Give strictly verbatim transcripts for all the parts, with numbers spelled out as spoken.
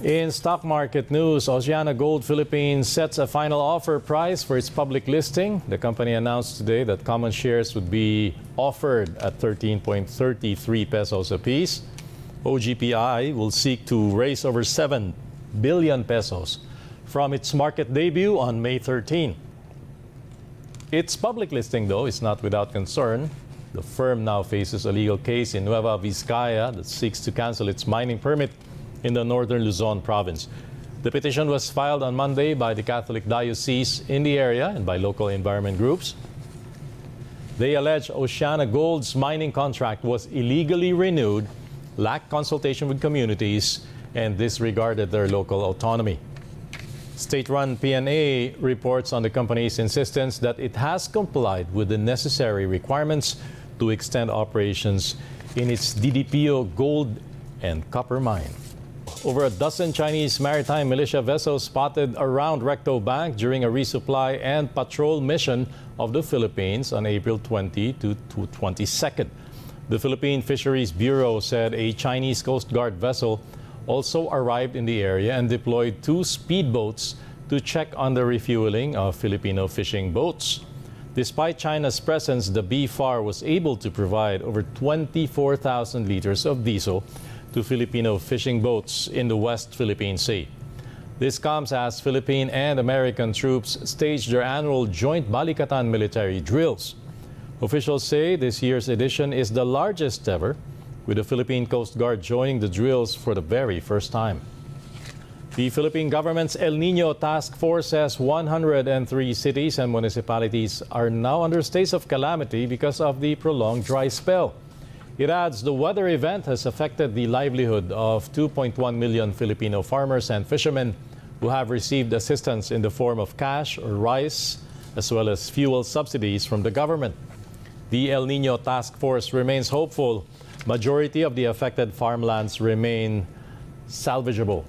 In stock market news, Oceana Gold Philippines sets a final offer price for its public listing. The company announced today that common shares would be offered at thirteen point three three pesos apiece. O G P I will seek to raise over seven billion pesos from its market debut on May thirteenth. Its public listing, though, is not without concern. The firm now faces a legal case in Nueva Vizcaya that seeks to cancel its mining permit in the northern Luzon province. The petition was filed on Monday by the Catholic Diocese in the area and by local environment groups. They allege Oceana Gold's mining contract was illegally renewed, lacked consultation with communities, and disregarded their local autonomy. State-run P N A reports on the company's insistence that it has complied with the necessary requirements to extend operations in its D D P O gold and copper mine. Over a dozen Chinese maritime militia vessels spotted around Recto Bank during a resupply and patrol mission of the Philippines on April twentieth to twenty-second. The Philippine Fisheries Bureau said a Chinese Coast Guard vessel also arrived in the area and deployed two speedboats to check on the refueling of Filipino fishing boats. Despite China's presence, the B F A R was able to provide over twenty-four thousand liters of diesel to Filipino fishing boats in the West Philippine Sea. This comes as Philippine and American troops stage their annual joint Balikatan military drills. Officials say this year's edition is the largest ever, with the Philippine Coast Guard joining the drills for the very first time. The Philippine government's El Nino Task Force says one hundred three cities and municipalities are now under states of calamity because of the prolonged dry spell. It adds the weather event has affected the livelihood of two point one million Filipino farmers and fishermen who have received assistance in the form of cash or rice, as well as fuel subsidies from the government. The El Nino Task Force remains hopeful. Majority of the affected farmlands remain salvageable.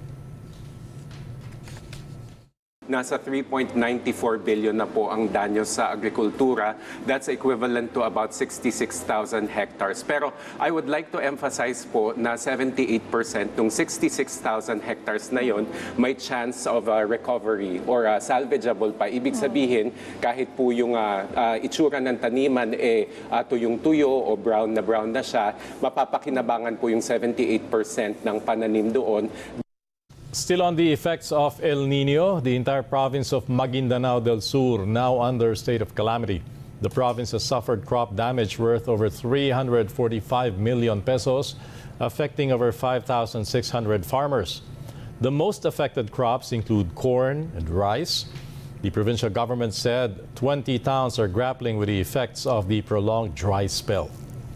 Nasa three point nine four billion na po ang danyo sa agrikultura. That's equivalent to about sixty-six thousand hectares. Pero I would like to emphasize po na seventy-eight percent ng sixty-six thousand hectares na yon may chance of uh, recovery or uh, salvageable pa. Ibig sabihin, kahit po yung uh, uh, itsura ng taniman eh uh, tuyong-tuyo o brown na brown na siya, mapapakinabangan po yung seventy-eight percent ng pananim doon. Still on the effects of El Nino, the entire province of Maguindanao del Sur now under state of calamity. The province has suffered crop damage worth over three hundred forty-five million pesos, affecting over five thousand six hundred farmers. The most affected crops include corn and rice. The provincial government said twenty towns are grappling with the effects of the prolonged dry spell.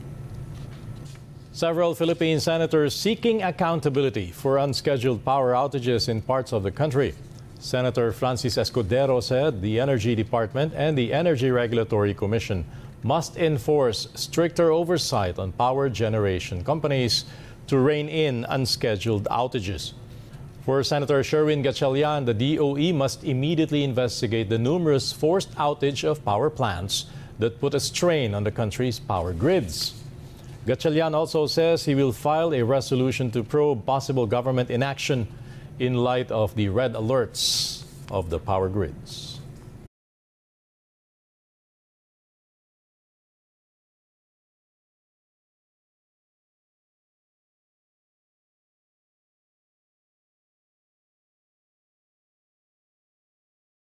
Several Philippine senators seeking accountability for unscheduled power outages in parts of the country. Senator Francis Escudero said the Energy Department and the Energy Regulatory Commission must enforce stricter oversight on power generation companies to rein in unscheduled outages. For Senator Sherwin Gatchalian, the D O E must immediately investigate the numerous forced outage of power plants that put a strain on the country's power grids. Gatchalian also says he will file a resolution to probe possible government inaction in light of the red alerts of the power grids.